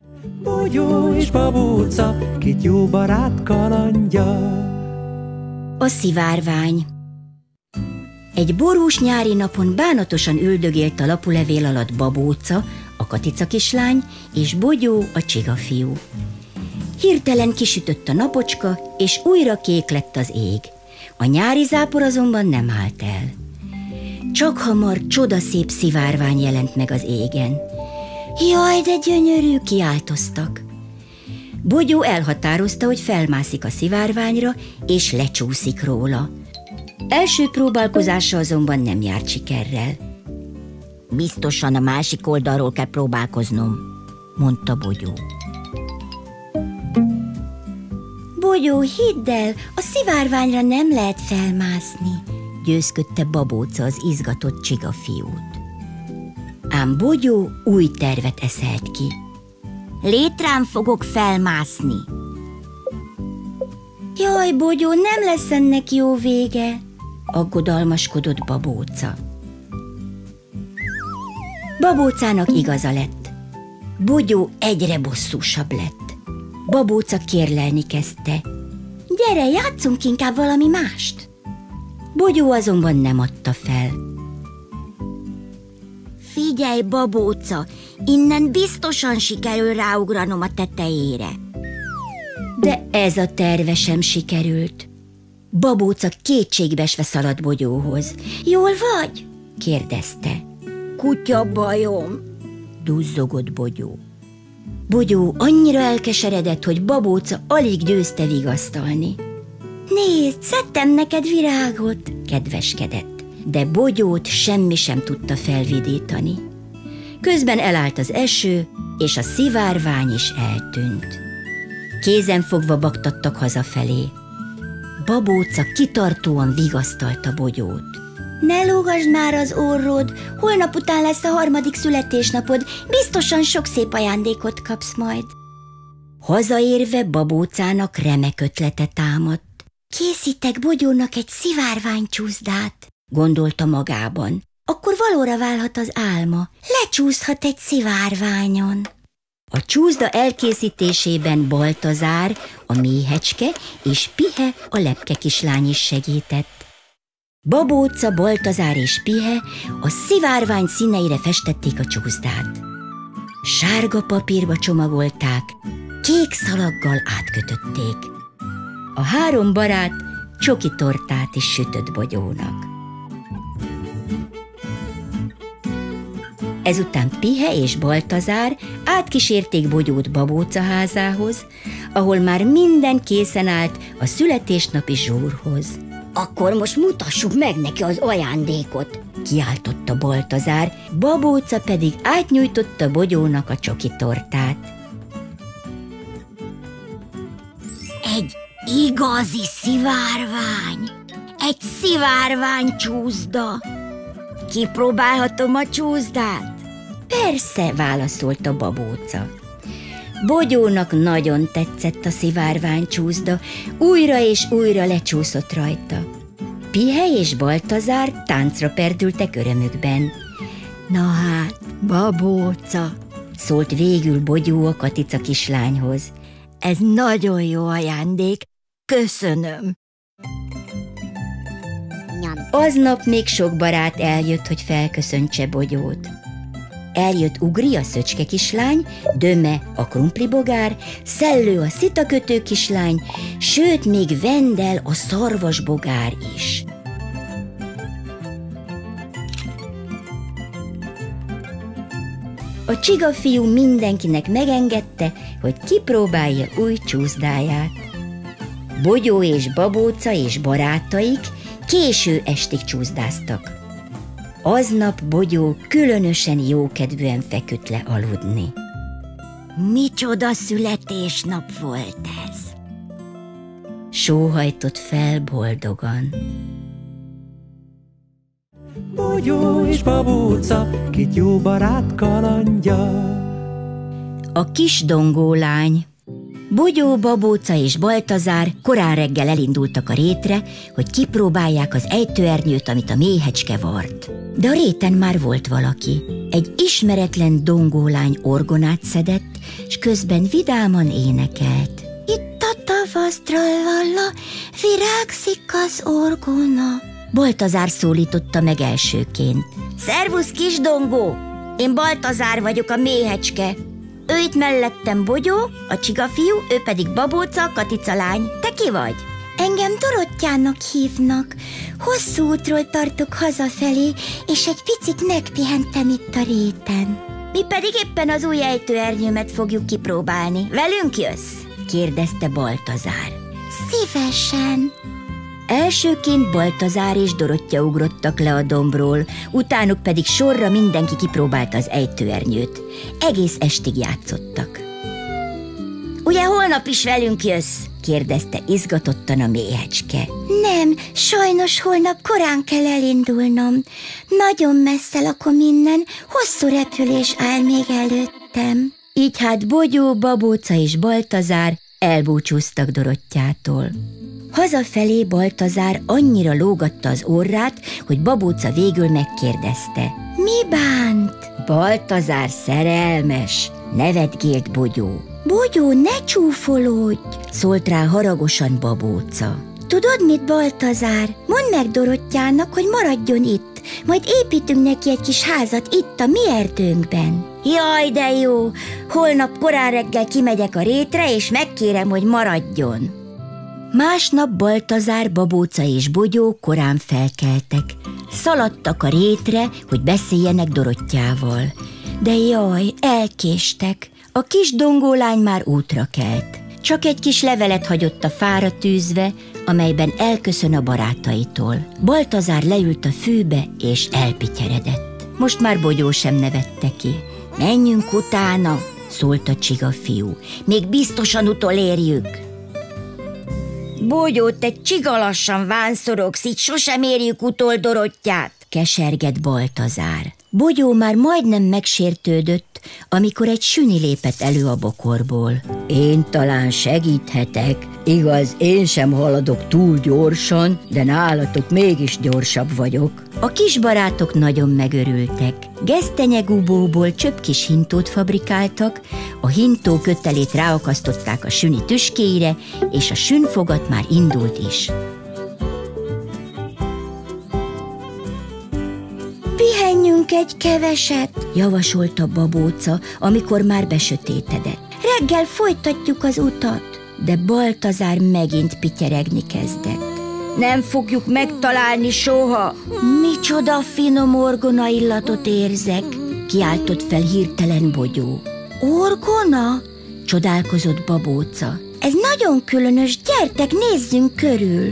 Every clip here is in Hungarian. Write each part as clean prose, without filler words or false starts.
Bogyó és babóca, két jó barát kalandja. A szivárvány. Egy borús nyári napon bánatosan üldögélt a lapulevél alatt Babóca, a Katica kislány, és Bogyó, a csigafiú. Hirtelen kisütött a napocska, és újra kék lett az ég. A nyári zápor azonban nem állt el. Csak hamar csodaszép szivárvány jelent meg az égen. Jaj, de gyönyörű, kiáltoztak. Bogyó elhatározta, hogy felmászik a szivárványra, és lecsúszik róla. Első próbálkozása azonban nem járt sikerrel. Biztosan a másik oldalról kell próbálkoznom, mondta Bogyó. Bogyó, hidd el, a szivárványra nem lehet felmászni, győzködte Babóca az izgatott csigafiút. Ám Bogyó új tervet eszelt ki. Létrán fogok felmászni. Jaj, Bogyó, nem lesz ennek jó vége, aggodalmaskodott Babóca. Babócának igaza lett. Bogyó egyre bosszúsabb lett. Babóca kérlelni kezdte. Gyere, játszunk inkább valami mást. Bogyó azonban nem adta fel. Figyelj, Babóca, innen biztosan sikerül ráugranom a tetejére. De ez a terve sem sikerült. Babóca kétségbeesve szaladt Bogyóhoz. Jól vagy? kérdezte. Kutya bajom, duzzogott Bogyó. Bogyó annyira elkeseredett, hogy Babóca alig győzte vigasztalni. Nézd, szedtem neked virágot, kedveskedett, de Bogyót semmi sem tudta felvidítani. Közben elállt az eső, és a szivárvány is eltűnt. Kézenfogva baktattak hazafelé. Babóca kitartóan vigasztalta Bogyót. Ne lógasd már az orrod, holnap után lesz a 3. születésnapod, biztosan sok szép ajándékot kapsz majd. Hazaérve Babócának remek ötlete támadt. Készítek Bogyónak egy szivárványcsúszdát, gondolta magában. Akkor valóra válhat az álma, lecsúszhat egy szivárványon. A csúszda elkészítésében Baltazár, a méhecske és Pihe, a lepke kislány is segített. Babóca, Baltazár és Pihe a szivárvány színeire festették a csúszdát. Sárga papírba csomagolták, kék szalaggal átkötötték. A 3 barát csoki tortát is sütött Bogyónak. Ezután Pihe és Baltazár átkísérték Bogyót Babóca házához, ahol már minden készen állt a születésnapi zsúrhoz. Akkor most mutassuk meg neki az ajándékot, kiáltotta Baltazár, Babóca pedig átnyújtotta Bogyónak a csoki tortát. Egy igazi szivárvány, egy szivárványcsúszda. Kipróbálhatom a csúszdát? Persze, válaszolta Babóca. Bogyónak nagyon tetszett a szivárványcsúszda, újra és újra lecsúszott rajta. Pihe és Baltazár táncra perdültek örömükben. Na hát, Babóca, szólt végül Bogyó a Katica kislányhoz. Ez nagyon jó ajándék, köszönöm. Aznap még sok barát eljött, hogy felköszöntse Bogyót. Eljött Ugri, a szöcske kislány, Döme, a krumplibogár, Szellő, a szitakötő kislány, sőt, még Vendel, a szarvasbogár is. A csigafiú mindenkinek megengedte, hogy kipróbálja új csúszdáját. Bogyó és Babóca és barátaik késő estig csúszdáztak. Aznap Bogyó különösen jókedvűen feküdt le aludni. Micsoda születésnap volt ez! Sóhajtott fel boldogan. Bogyó és Babóca, két jó barát kalandja. A kis dongólány. Bogyó, Babóca és Baltazár korán reggel elindultak a rétre, hogy kipróbálják az ejtőernyőt, amit a méhecske vart. De a réten már volt valaki. egy ismeretlen dongólány orgonát szedett, s közben vidáman énekelt. Itt a tavasz, trallalla, virágzik az orgona. Baltazár szólította meg elsőként. Szervusz, kis dongó! Én Baltazár vagyok, a méhecske. Ő itt mellettem Bogyó, a csigafiú, ő pedig Babóca, a Katica lány. Te ki vagy? Engem Dorottyának hívnak. Hosszú útról tartok hazafelé, és egy picit megpihentem itt a réten. Mi pedig éppen az új ejtőernyőmet fogjuk kipróbálni. Velünk jössz? kérdezte Baltazár. Szívesen. Elsőként Baltazár és Dorottya ugrottak le a dombról, utánuk pedig sorra mindenki kipróbálta az ejtőernyőt. Egész estig játszottak. Ugye holnap is velünk jössz? kérdezte izgatottan a méhecske. Nem, sajnos holnap korán kell elindulnom. Nagyon messze lakom innen, hosszú repülés áll még előttem. Így hát Bogyó, Babóca és Baltazár elbúcsúztak Dorottyától. Hazafelé Baltazár annyira lógatta az orrát, hogy Babóca végül megkérdezte. Mi bánt? Baltazár szerelmes, nevetgélt Bogyó. Bogyó, ne csúfolódj, szólt rá haragosan Babóca. Tudod mit, Baltazár? Mondd meg Dorottyának, hogy maradjon itt, majd építünk neki egy kis házat itt a mi erdőnkben. Jaj, de jó! Holnap korán reggel kimegyek a rétre, és megkérem, hogy maradjon. Másnap Baltazár, Babóca és Bogyó korán felkeltek. Szaladtak a rétre, hogy beszéljenek Dorottyával. De jaj, elkéstek. A kis dongólány már útra kelt. Csak egy kis levelet hagyott a fára tűzve, amelyben elköszön a barátaitól. Baltazár leült a fűbe, és elpityeredett. Most már Bogyó sem nevette ki. Menjünk utána, szólt a csigafiú. Még biztosan utolérjük. Bogyó, te csigalassan vánszorogsz, így sosem érjük utol Dorottyát, kesergett Baltazár. Bogyó már majdnem megsértődött, amikor egy süni lépett elő a bokorból. Én talán segíthetek, igaz, én sem haladok túl gyorsan, de nálatok mégis gyorsabb vagyok. A kis barátok nagyon megörültek. Gesztenyegubóból csöpkis hintót fabrikáltak, a hintó kötelét ráakasztották a süni tüskéire, és a sünfogat már indult is. Pihenjünk egy keveset, javasolta Babóca, amikor már besötétedett. Reggel folytatjuk az utat. De Baltazár megint pityeregni kezdett. Nem fogjuk megtalálni soha. Micsoda finom orgona illatot érzek, kiáltott fel hirtelen Bogyó. Orgona? Csodálkozott Babóca. Ez nagyon különös, gyertek, nézzünk körül.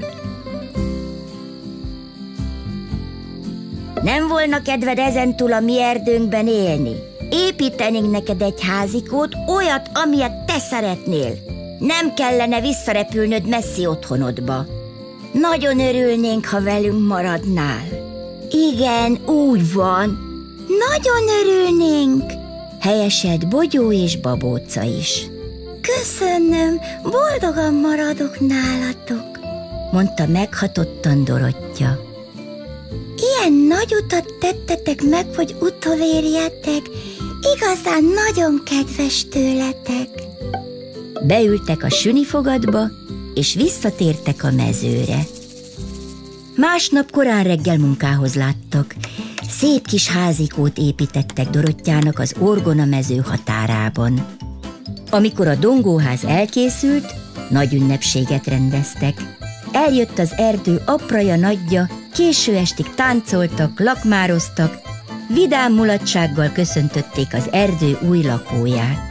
Nem volna kedved ezentúl a mi erdőnkben élni? Építenénk neked egy házikót, olyat, amilyet te szeretnél. Nem kellene visszarepülnöd messzi otthonodba. Nagyon örülnénk, ha velünk maradnál. Igen, úgy van. Nagyon örülnénk, helyeselt Bogyó és Babóca is. Köszönöm, boldogan maradok nálatok, mondta meghatottan Dorottya. Ilyen nagy utat tettetek meg, hogy utolérjetek. Igazán nagyon kedves tőletek. Beültek a sünifogatba, és visszatértek a mezőre. Másnap korán reggel munkához láttak. Szép kis házikót építettek Dorottyának az orgona mező határában. Amikor a dongóház elkészült, nagy ünnepséget rendeztek. Eljött az erdő apraja nagyja, késő estig táncoltak, lakmároztak, vidám mulatsággal köszöntötték az erdő új lakóját.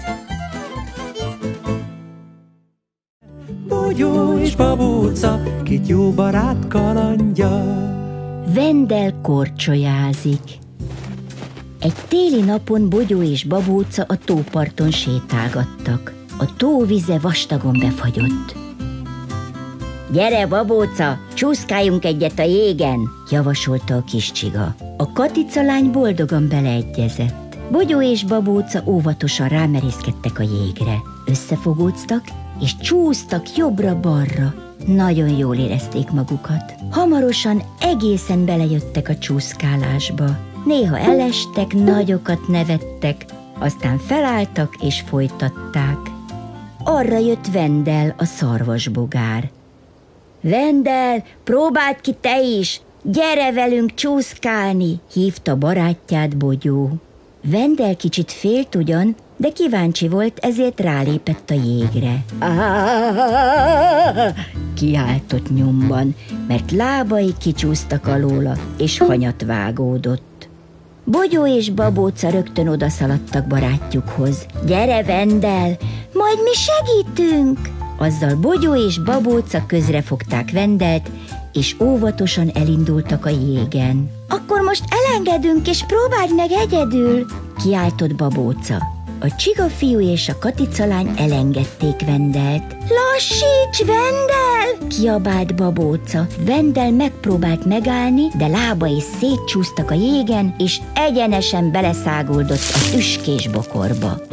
Bogyó és Babóca, két jó barát kalandja. Vendel korcsolyázik. Egy téli napon Bogyó és Babóca a tóparton sétálgattak. A tó vize vastagon befagyott. Gyere, Babóca, csúszkáljunk egyet a jégen, javasolta a kis csiga. A Katica lány boldogan beleegyezett. Bogyó és Babóca óvatosan rámerészkedtek a jégre. Összefogóztak, és csúsztak jobbra-balra. Nagyon jól érezték magukat. Hamarosan egészen belejöttek a csúszkálásba. Néha elestek, nagyokat nevettek, aztán felálltak és folytatták. Arra jött Vendel, a szarvasbogár. Vendel, próbáld ki te is! Gyere velünk csúszkálni! Hívta barátját Bogyó. Vendel kicsit félt ugyan, de kíváncsi volt, ezért rálépett a jégre. Kiáltott nyomban, mert lábai kicsúsztak alóla, és hanyat vágódott. Bogyó és Babóca rögtön odaszaladtak barátjukhoz. Gyere, Vendel, majd mi segítünk! Azzal Bogyó és Babóca közrefogták Vendelt, és óvatosan elindultak a jégen. Akkor most elengedünk, és próbáld meg egyedül! Kiáltott Babóca. A csigafiú és a katicalány elengedték Vendelt. Lassíts, Vendel! Kiabált Babóca. Vendel megpróbált megállni, de lábai szétcsúsztak a jégen, és egyenesen beleszáguldott a tüskés bokorba.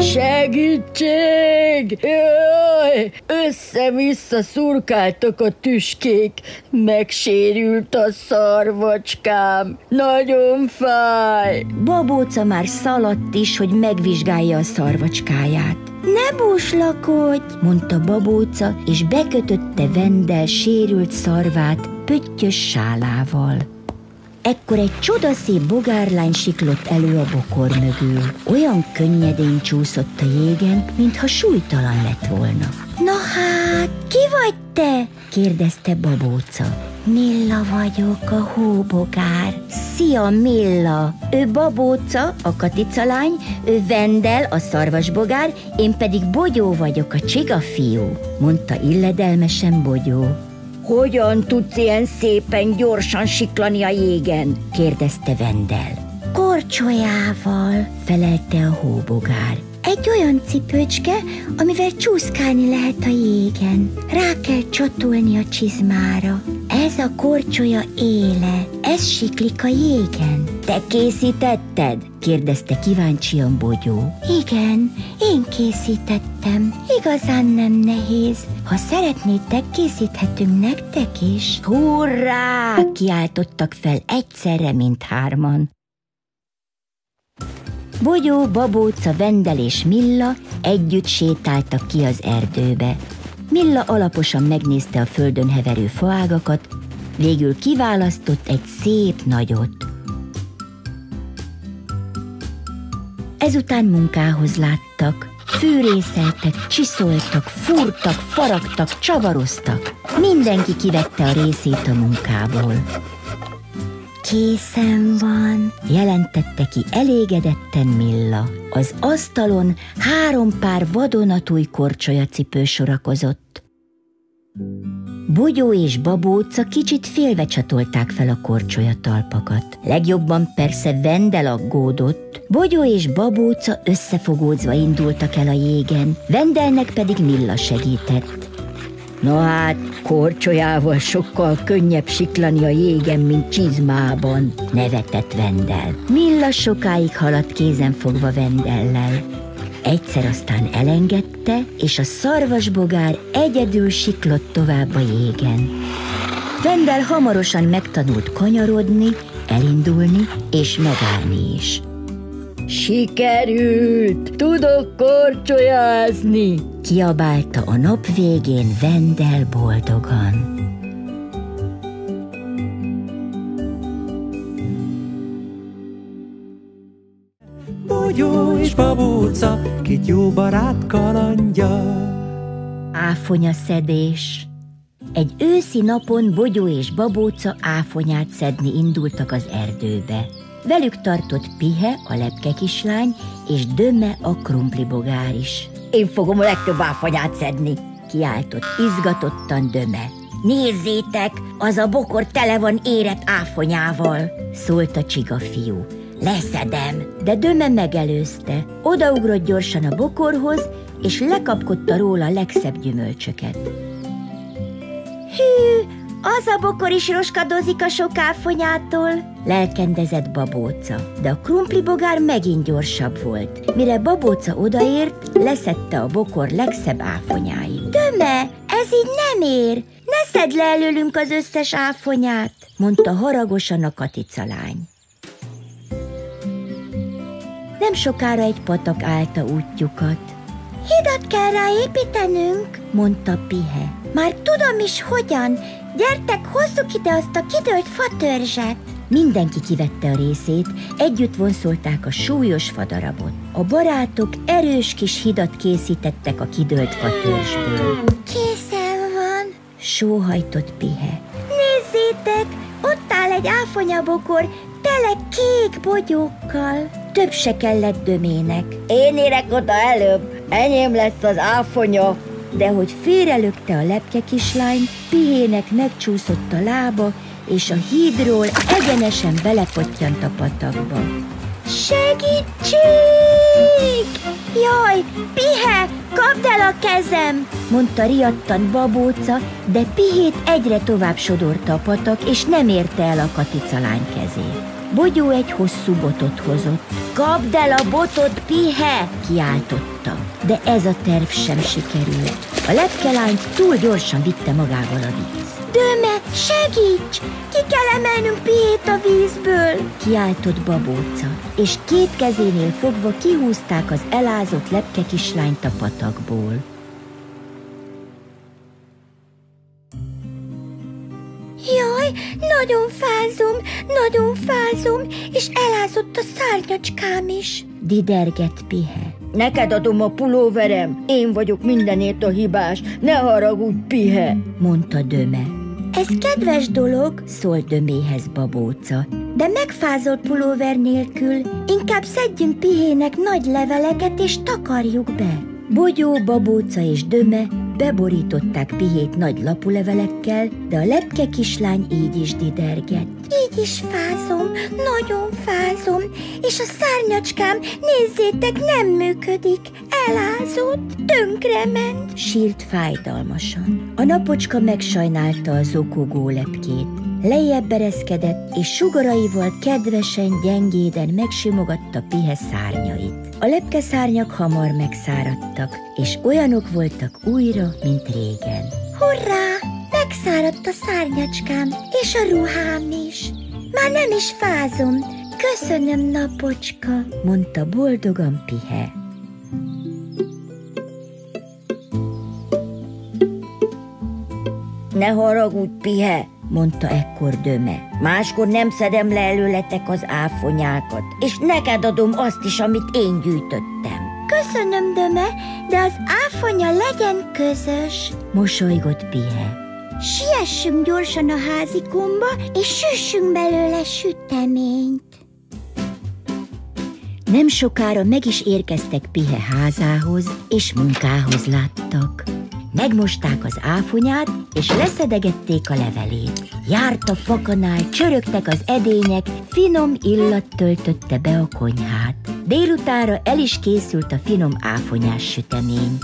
Segítség! Jaj! Össze-vissza szurkáltak a tüskék. Megsérült a szarvacskám. Nagyon fáj! Babóca már szaladt is, hogy megvizsgálja a szarvacskáját. Ne búslakodj, mondta Babóca, és bekötötte Vendel sérült szarvát pöttyös sálával. Ekkor egy csodaszép bogárlány siklott elő a bokor mögül. Olyan könnyedén csúszott a jégen, mintha súlytalan lett volna. Na hát, ki vagy te? Kérdezte Babóca. Milla vagyok, a hóbogár. Szia, Milla! Ő Babóca, a katicalány, ő Vendel, a szarvasbogár, én pedig Bogyó vagyok, a csigafiú, mondta illedelmesen Bogyó. Hogyan tudsz ilyen szépen gyorsan siklani a jégen? Kérdezte Vendel. Korcsolyával, felelte a hóbogár. Egy olyan cipőcske, amivel csúszkálni lehet a jégen. Rá kell csatolni a csizmára. Ez a korcsolya éle, ez siklik a jégen. Te készítetted? Kérdezte kíváncsian Bogyó. Igen, én készítettem. Igazán nem nehéz. Ha szeretnétek, készíthetünk nektek is. Hurrá! Kiáltottak fel egyszerre mindhárman. Bogyó, Babóca, Vendel és Milla együtt sétáltak ki az erdőbe. Milla alaposan megnézte a földön heverő faágakat, végül kiválasztott egy szép nagyot. Ezután munkához láttak. Fűrészeltek, csiszoltak, fúrtak, faragtak, csavaroztak. Mindenki kivette a részét a munkából. Készen van, jelentette ki elégedetten Milla. Az asztalon 3 pár vadonatúj korcsolyacipő sorakozott. Bogyó és Babóca kicsit félve csatolták fel a korcsolyatalpakat. Legjobban persze Vendel aggódott. Bogyó és Babóca összefogódzva indultak el a jégen, Vendelnek pedig Milla segített. Na hát, korcsolyával sokkal könnyebb siklani a jégen, mint csizmában, nevetett Vendel. Milla sokáig haladt kézenfogva Vendellel. Egyszer aztán elengedte, és a szarvasbogár egyedül siklott tovább a jégen. Vendel hamarosan megtanult kanyarodni, elindulni és megállni is. Sikerült! Tudok korcsolyázni! Kiabálta a nap végén Vendel boldogan. Bogyó és Babóca, két jó barát kalandja. Áfonyaszedés. Egy őszi napon Bogyó és Babóca áfonyát szedni indultak az erdőbe. Velük tartott Pihe, a lepkekislány, és Döme, a krumplibogár is. Én fogom a legtöbb áfonyát szedni, kiáltott izgatottan Döme. Nézzétek, az a bokor tele van érett áfonyával, szólt a csigafiú. Leszedem. De Döme megelőzte. Odaugrott gyorsan a bokorhoz, és lekapkodta róla a legszebb gyümölcsöket. Hű, az a bokor is roskadozik a sok áfonyától, lelkendezett Babóca. De a krumplibogár megint gyorsabb volt. Mire Babóca odaért, leszedte a bokor legszebb áfonyáit. Döme, ez így nem ér! Ne szedd le előlünk az összes áfonyát, mondta haragosan a katicalány. Nem sokára egy patak állta útjukat. Hidat kell rá építenünk, mondta Pihe. Már tudom is hogyan. Gyertek, hozzuk ide azt a kidőlt fatörzset. Mindenki kivette a részét, együtt vonszolták a súlyos fadarabot. A barátok erős kis hidat készítettek a kidőlt fatörzsből. Készen van, sóhajtott Pihe. Nézzétek, ott áll egy áfonyabokor, tele kék bogyókkal. Több se kellett Dömének. Én érek oda előbb, enyém lesz az áfonya. De hogy félrelökte a lepke kislányt, Pihének megcsúszott a lába, és a hídról egyenesen belepottyant a patakba. Segítség! Jaj, Pihe, kapd el a kezem! Mondta riadtan Babóca, de Pihét egyre tovább sodorta a patak, és nem érte el a katicalány kezét. Bogyó egy hosszú botot hozott. Kapd el a botot, Pihe! Kiáltotta. De ez a terv sem sikerült. A lepkelányt túl gyorsan vitte magával a víz. Döme, segíts! Ki kell emelnünk Pihét a vízből! Kiáltott Babóca, és két kezénél fogva kihúzták az elázott lepke kislányt a patakból. Jaj, nagyon fázom, és elázott a szárnyacskám is, didergett Pihe. Neked adom a pulóverem, én vagyok mindenért a hibás, ne haragudj, Pihe, mondta Döme. Ez kedves dolog, szólt Döméhez Babóca, de megfázolt pulóver nélkül inkább szedjünk Pihének nagy leveleket és takarjuk be. Bogyó, Babóca és Döme beborították Pihét nagy lapulevelekkel, de a lepke kislány így is didergett. Így is fázom, nagyon fázom, és a szárnyacskám, nézzétek, nem működik, elázott, tönkrement, sírt fájdalmasan. A napocska megsajnálta a zokogó lepkét. Lejjebb ereszkedett, és sugaraival kedvesen, gyengéden megsimogatta Pihe szárnyait. A lepkeszárnyak hamar megszáradtak, és olyanok voltak újra, mint régen. Hurrá! Megszáradt a szárnyacskám, és a ruhám is. Már nem is fázom. Köszönöm, napocska, mondta boldogan Pihe. Ne haragudj, Pihe, mondta ekkor Döme. Máskor nem szedem le előletek az áfonyákat, és neked adom azt is, amit én gyűjtöttem. Köszönöm, Döme, de az áfonya legyen közös, mosolygott Pihe. Siessünk gyorsan a házikomba, és süssünk belőle süteményt. Nem sokára meg is érkeztek Pihe házához, és munkához láttak. Megmosták az áfonyát, és leszedegették a levelét. Járt a fakanál, csörögtek az edények, finom illat töltötte be a konyhát. Délutánra el is készült a finom áfonyás sütemény.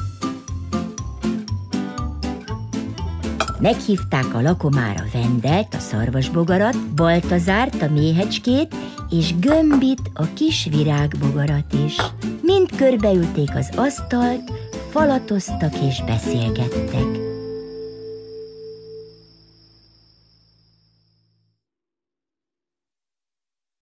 Meghívták a lakomára Vendelt, a szarvasbogarat, Baltazárt, a méhecskét, és Gömbit, a kis virágbogarat is. Mind körbeülték az asztalt, falatoztak és beszélgettek.